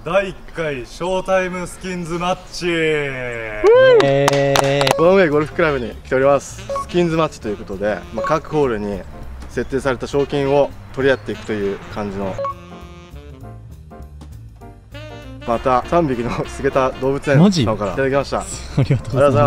第1回ショータイムスキンズマッチ。 この上ゴルフクラブに来ております。スキンズマッチということで、各ホールに設定された賞金を取り合っていくという感じの。また3匹の菅田動物園さんからいただきました。ありがとうございます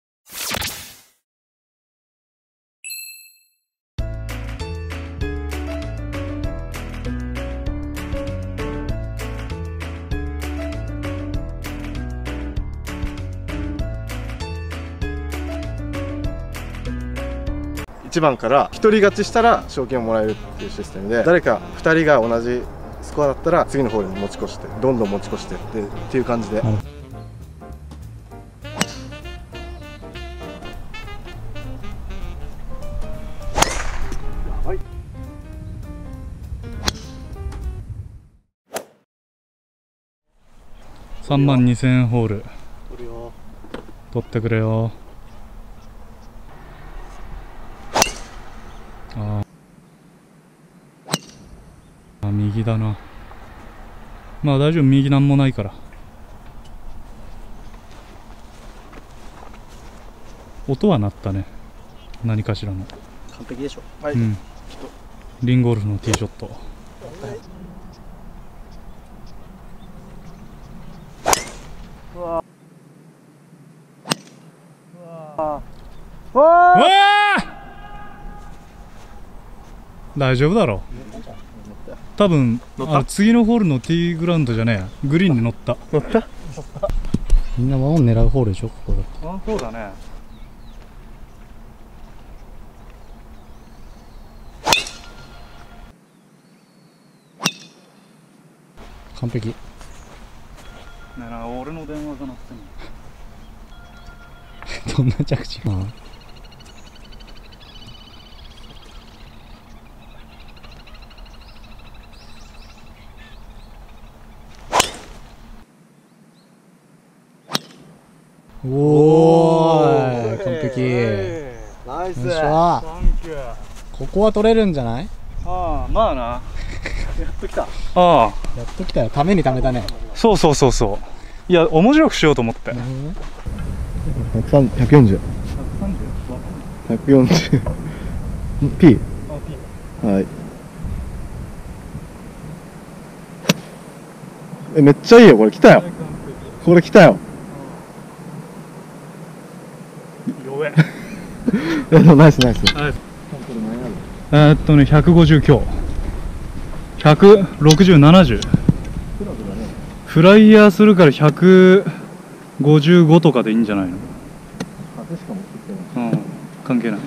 。1番から1人勝ちしたら賞金をもらえるっていうシステムで、誰か2人が同じスコアだったら次のホールに持ち越してどんどん持ち越してっていう感じで、 32,000ホール取ってくれよ。右だな。まあ大丈夫、右なんもないから。音は鳴ったね、何かしらの。 完璧でしょ。 はい、うん、リンゴルフのティーショット。うわうわ大丈夫だろう。多分次のホールのティーグラウンドじゃねえ、グリーンに乗った。みんなワンオン狙うホールでしょ、ここだ。あ、そうだね。完璧。ねえな、俺の電話が鳴ってんの。どんな着地かな。おーい、完璧。 ナイス。 ここは取れるんじゃない？ああ、まあな。 やっときた。 ああ、やっときたよ。ためにためたね。そうそうそうそう。いや、面白くしようと思って。 140。140。P。はい。めっちゃいいよ、これ来たよ。これ来たよ。ナイスナイス。 150強。160、70。フライヤーするから155とかでいいんじゃないの？うん、関係ない。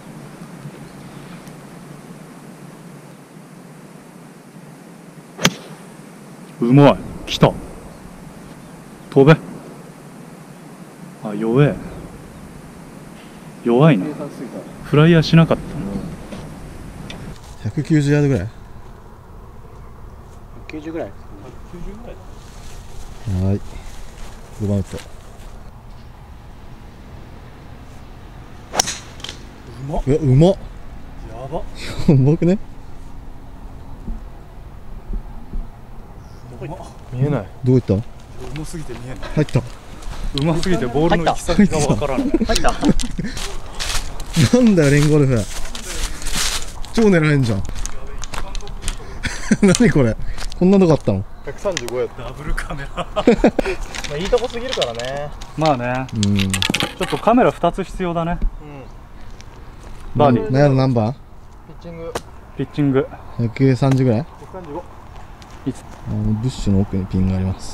うまい。来た。飛べ。あ、弱え。弱いな。フライヤーしなかった。 190ヤードぐらい。 190ぐらい。 はい。5番ウッド。うまっ。うまっ。やば。やばくね。見えない。どういった？うますぎて見えない。 入った。 うますぎてボールの行き先がわからない。入った。 なんだよレンゴルフ。超狙えんじゃん。何これ。こんなのがあったの。135やった。 ダブルカメラ。 いいとこすぎるからね。 まあね。ちょっとカメラ2つ必要だね。バーディー。 何番？ ピッチング。 130ぐらい？ 135。 ブッシュの奥にピンがあります。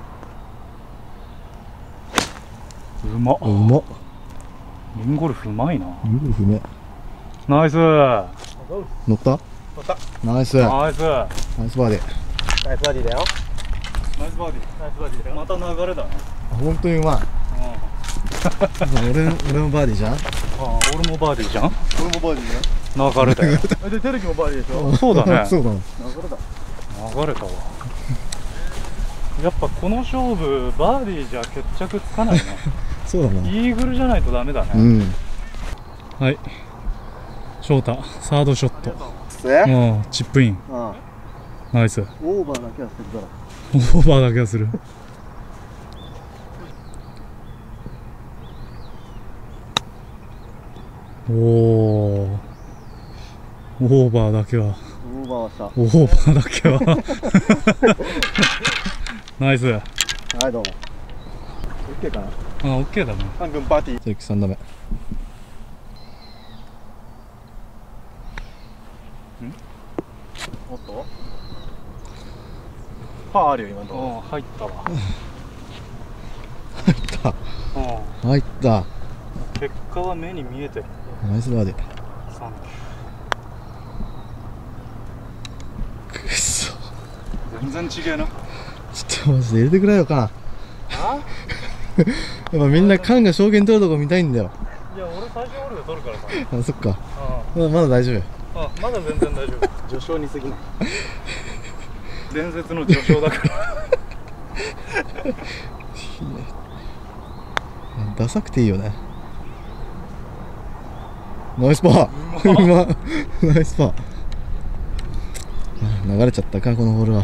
うまっ。 うまっ。 リンゴルフうまいな。 リンゴルフうめ。 ナイス。 乗った？乗った。ナイス。 ナイス。 ナイスバーディー。ナイスバーディーだよ。 ナイスバーディー。ナイスバーディーだよ。また流れだね。 本当にうまい。俺もバーディーじゃん。 俺もバーディーじゃん。 俺もバーディーじゃん。 流れだよ。 でテレビもバーディーでしょ。 そうだね。 そうだ。 流れたわ。やっぱこの勝負バーディーじゃ決着つかないね。 そうだな。 イーグルじゃないとダメだね。はい。翔太サードショット。もうチップイン。ナイス。 オーバーだけはするかオーバーだけはする。おお、オーバーだけは、 オーバーした。 オーバーだけはナイス。 はい、どうも。OK かな。 あ、OK だね。 半分パーティー。関3打目。おっとパーあるよ今のところ。 入ったわ。 入った。入った。 結果は目に見えてる。 ナイスバーディー。 サンくっそ。 全然違えな。 ちょっとマジで入れてくれよかな。やっぱみんなカンが証券取るとこ見たいんだよ。 いや、俺最初俺で取るからさ。 あ、そっか。まだ大丈夫。 まだ全然大丈夫。 序章に過ぎない。 伝説の序章だからダサくていいよね。ナイスパー。うまナイスパー。流れちゃったかこのホールは。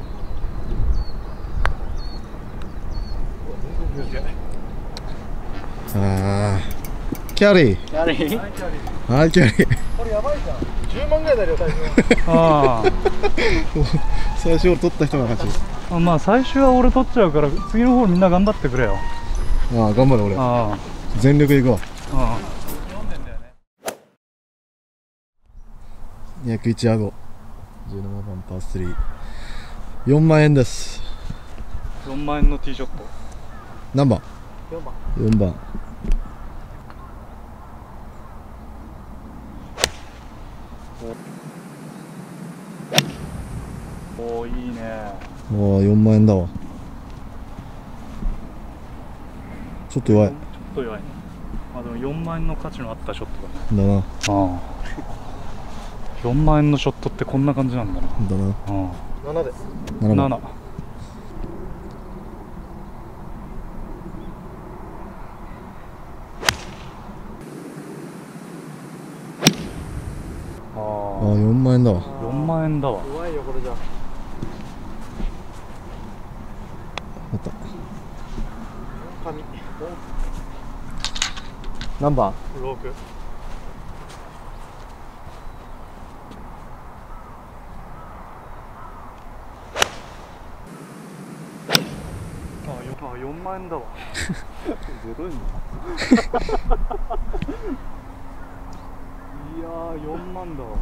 ああ、キャリー。キャリー。はい、キャリー。 これやばいじゃん。10万ぐらいだよ、最初。 あ最初俺取った人が勝ち。 あ、まあ最初は俺取っちゃうから次のホールみんな頑張ってくれよ。 ああ、頑張れ俺。全力いこう。201アゴ17番パー3、4万円です。 4万円のティーショット。 何番？4番。 おお、いいね。 おお、4万円だわ。ちょっと弱い。 ちょっと弱いね。まあでも4万円の価値のあったショットだね。 だな。 ああ、4万円のショットってこんな感じなんだな。 だな。 7で。 7番。ああ、4万円だわ。 4万円だわ。 弱いよこれじゃ。 あった。 紙。 何番 6。4万円だわ。ゼロ円だ。いやー、4万だわ。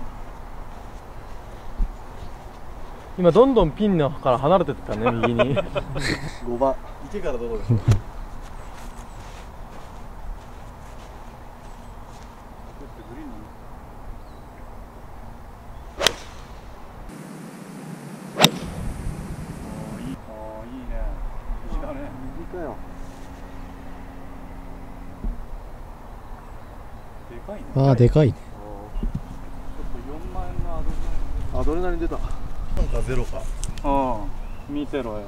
今どんどんピンのから離れてったね、右に。 5番。池からどこですか？ ああ、でかいね。 ちょっと4万円のアドレナリン出た。なんかゼロか。 見てろよ。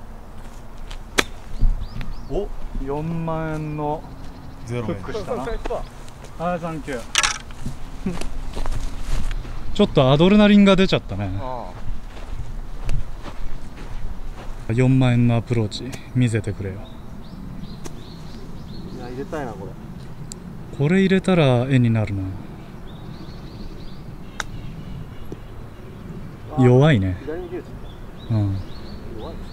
お、 4万円のゼロフックしたな。はい、サンキュー。ちょっとアドレナリンが出ちゃったね。4万円のアプローチ見せてくれよ。 いや、入れたいなこれ。 これ入れたら絵になるな。弱いね。 左に切れちゃった。 うん。 弱いです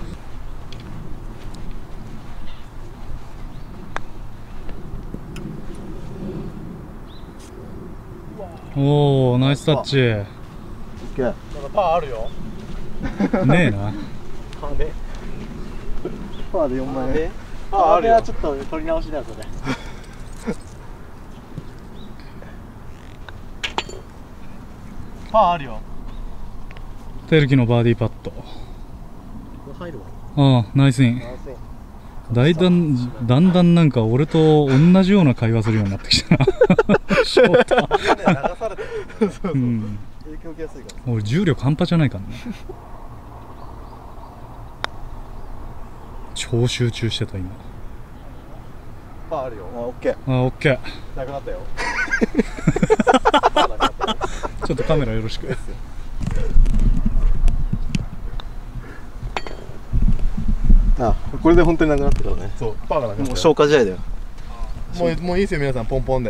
ね。おお、ナイスタッチ。 オッケー。 なんかパーあるよ。 ねえな。 パーね。 パーで4万円。 パーあるよ。 ちょっと取り直しだよそれ。 パーあるよ。 テルキのバーディーパット。 入るわ。 ああ、ナイスイン。だんだんなんか俺と同じような会話するようになってきたな。ショート。 流されてる。そうそう。 うん。 影響受けやすいから。 俺重力半端じゃないからね。超集中してた今。 パーあるよ。 オッケー。 あ、オッケー。 なくなったよ。 ちょっとカメラよろしく。 あ、これで本当になくなったからね。 そう、パーがなくなったよ。 もう消化試合だよ。 もういいですよ皆さん、ポンポンで。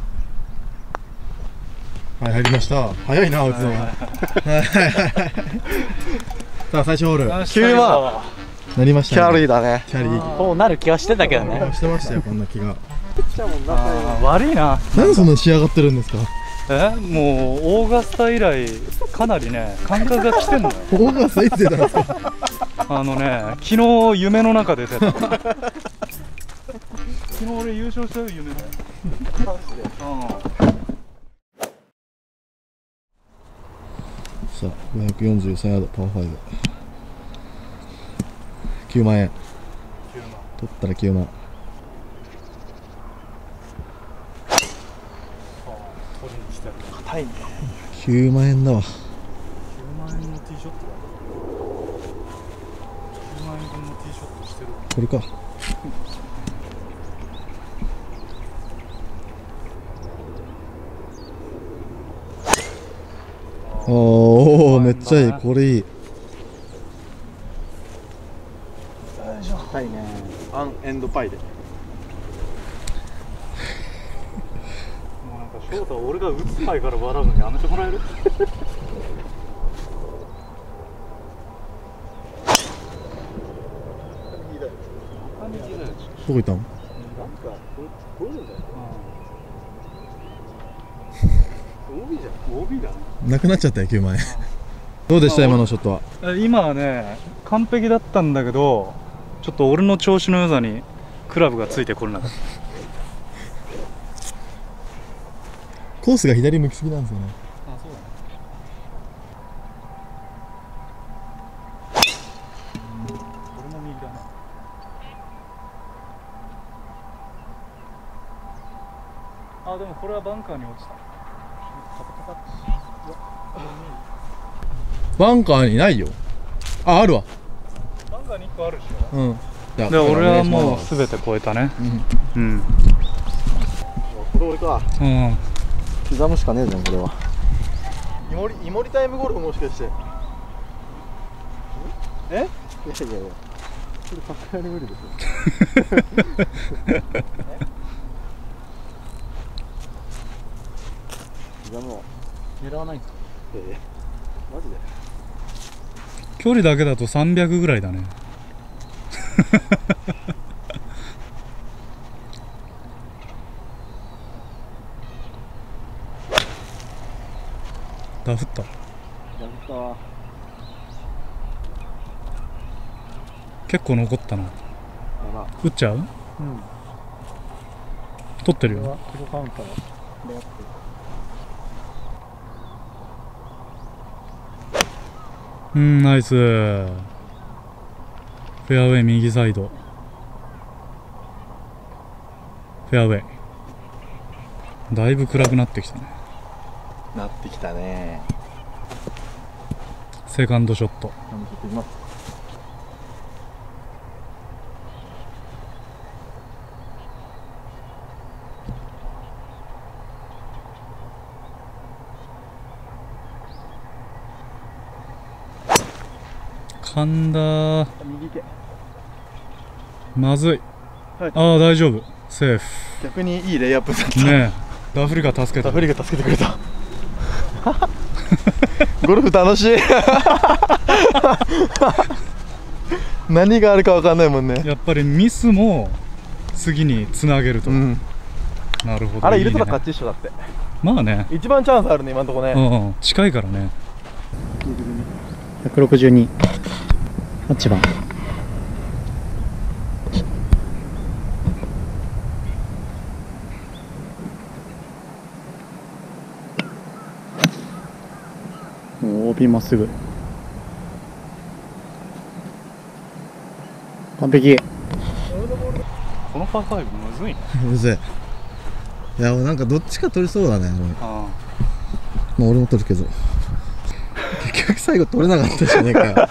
はい、入りました。早いな打つのが。さあ最初ホール 9万なりましたね。 キャリーだね。 キャリーこうなる気はしてたけどね。 してましたよ、こんな気が。 悪いな。 なんでそんな仕上がってるんですか。 もうオーガスタ以来かなりね感覚が来てんのよ。 オーガスタいつ出たんですか。 昨日夢の中で出た。昨日俺優勝したよ夢で。 さあ543ヤードパー5、9万円取ったら9万。 硬いね。 9万円だわ。 9万円のティーショットだ。9万円分のティーショットしてる。 これか。おお、めっちゃいい、これいい。 硬いね。アンエンドパイで。 もうなんか翔太俺が打つ前から笑うのやめてもらえる。 どこ行ったの。 なんかこういうのだよ。帯じゃん。 帯だね。 なくなっちゃったよ、9万円。どうでした今のショットは。 今はね完璧だったんだけどちょっと俺の調子の良さにクラブがついてこれなかった。 コースが左向きすぎなんですよね。 あ、そうだね。これも右だね。あ、でもこれはバンカーに落ちた。 バンカーにないよ。あ、あるわ。 バンカーに1個あるでしょ。 うん。じゃあで俺はもう全て超えたね。うんこれ俺か。 うん刻むしかねえじゃん、これは。イモリタイムゴルフもしかして。いやいやいや、それさすがに無理ですよ。刻むを狙わないんですか。マジで距離だけだと300ぐらいだね。ダフった。 やったわ。 結構残ったな。打っちゃう？取ってるよ。 黒カウンターでやってナイス。フェアウェイ右サイド。フェアウェイ。だいぶ暗くなってきたね。 なってきたね。 セカンドショット。噛んだー。まずい。ああ、大丈夫。セーフ。 逆にいいレイアップだったねえ、ダフリが助けた。 ダフリが助けてくれた。ゴルフ楽しい。何があるか分かんないもんね。 やっぱりミスも次につなげると、なるほど。 あれ入れたら勝ち一緒だって。 まあね、 一番チャンスあるね、今のとこね。 近いからね。 162、8番。OB まっすぐ。完璧。 このパー5むずいね。 むずい。いや、なんかどっちか取りそうだね。 あまあ俺も取るけど。結局最後取れなかったじゃねえかよ。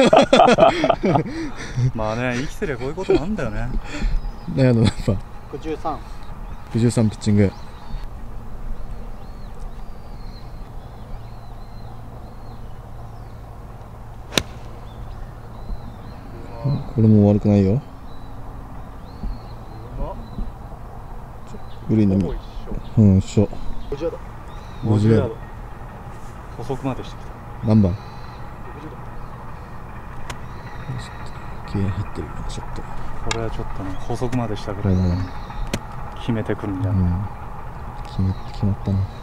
まあね、生きてりゃこういうことなんだよね。 だけどやっぱ 63。 63ピッチング。 これも悪くないよ。グリーンのうん一緒。50ヤード。 細くまでしてきた。 何番？綺麗に入ってるよちょっと。 これはちょっとね細くまでしたぐらいで決めてくるんじゃない、 決まったな。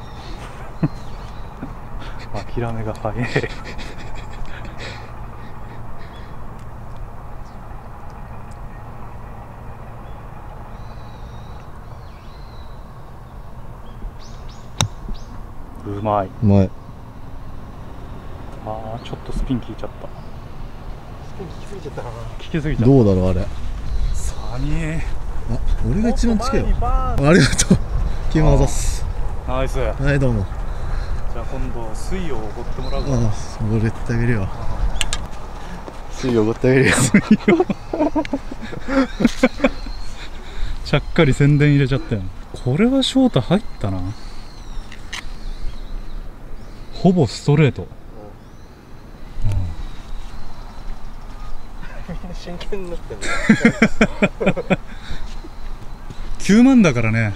諦めが早い。うまい。 うまい。 ああちょっとスピン効いちゃった。 スピン効きすぎちゃったかな。 効きすぎちゃった。 どうだろうあれ。 サニー。 あ、俺が一番近いよ。ありがとう。キムあざっす。 ナイス。 はいどうも。 じゃあ今度水をおごってもらうか。 ああ、おごってあげるよ。水おごってあげるよ。 ちゃっかり宣伝入れちゃったよ。これは翔太入ったな。ほぼストレート。 みんな真剣になってんの。 9万だからね。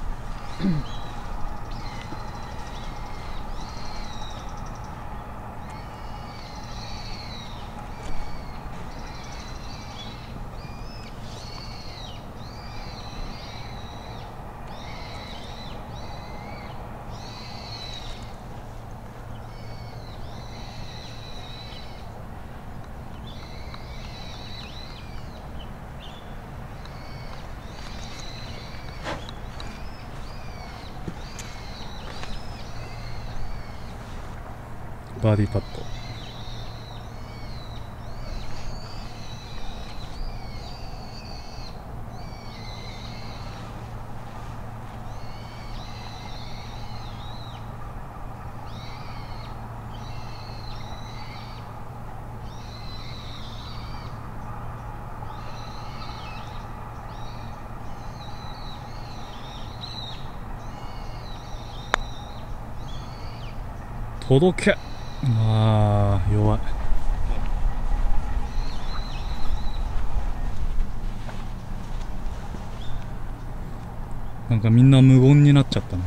バーディーパット。届け。ああ弱い。なんかみんな無言になっちゃったね。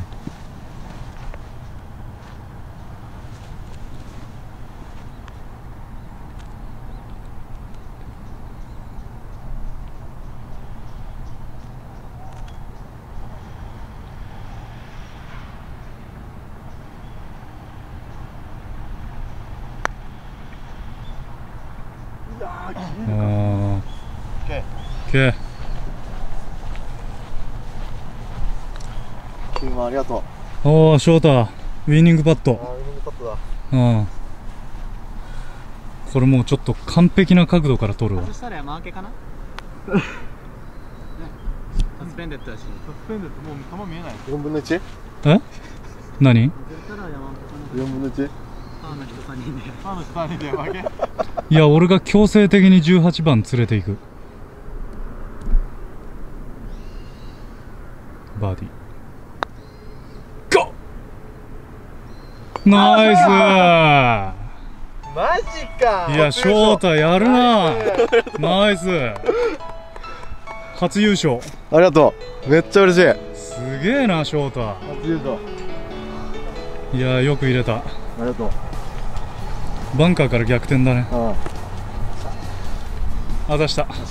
あああ。OK。 キムありがとう。 おお、翔太、ウィニングパット。 ウィニングパットだ。 うん。これもうちょっと完璧な角度から撮るわ。 そしたら山分けかな。ね、サスペンデッドだし。 サスペンデッドもう球見えない。 4分の 1？ え？何？ そしたら山分けか 4分の 1？ な。パーの人3人で。 パーの下にで負け。 いや、俺が強制的に18番連れていく。バーディー。ゴー！ナイス！ マジか。 いや、翔太やるな。ナイス。初優勝。 ありがとう。めっちゃ嬉しい。 すげえな、翔太。 初優勝。 いや、よく入れた。 ありがとう。 バンカーから逆転だね。 ああざした。 りがとう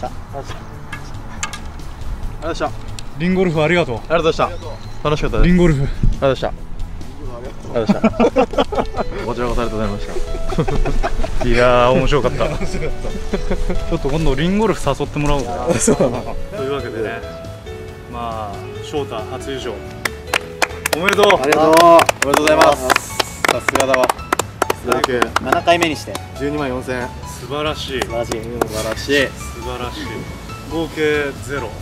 ございました。 リンゴルフありがとう。 ありがとうございました。楽しかったです。 リンゴルフ。 ありがとうございました。ありがとうございました。こちらこそありがとうございました。 いやー、面白かった。ちょっと今度リンゴルフ誘ってもらおうか。というわけでね、まあ翔太初優勝おめでとう。 ありがとう。おめでとうございます。さすがだわ。 7回目にして 12万4000円。 素晴らしい。 素晴らしい。 素晴らしい。 素晴らしい。合計ゼロ。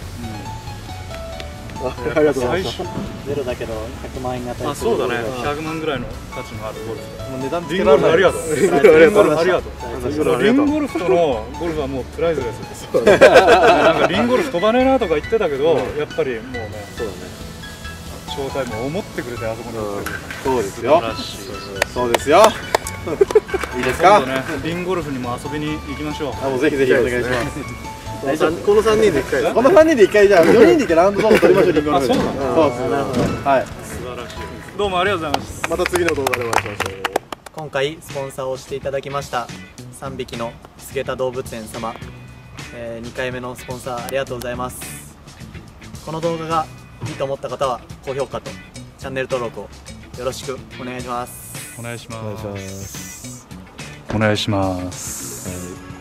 ありがとうございました。 ゼロだけど100万円が当たり。 あ、そうだね。100万ぐらいの価値のあるゴルフ。 もう値段つリンゴルフありがとう。リンゴルフありがとう。リンルゴルフとのゴルフはもうプライズです。なんかリンゴルフ飛ばねえなとか言ってたけど、やっぱりもうね、 そうだね。 ショータイムを思ってくれてあそこに来てくれた。 そうですよ。 素晴らしい。 そうですよ。 いいですか。 リンゴルフにも遊びに行きましょう。 あ、もうぜひぜひお願いします。この3人で1回。この3人で1回じゃあ4人で行ってラウンドバーを取りましょう。リンゴルフ。そうなの。はい。 素晴らしい。どうもありがとうございます。 また次の動画でお会いしましょう。 今回スポンサーをしていただきました3匹の菅田動物園様、2回目のスポンサーありがとうございます。この動画がいいと思った方は高評価とチャンネル登録をよろしくお願いします。 お願いします。 お願いします。 お願いします。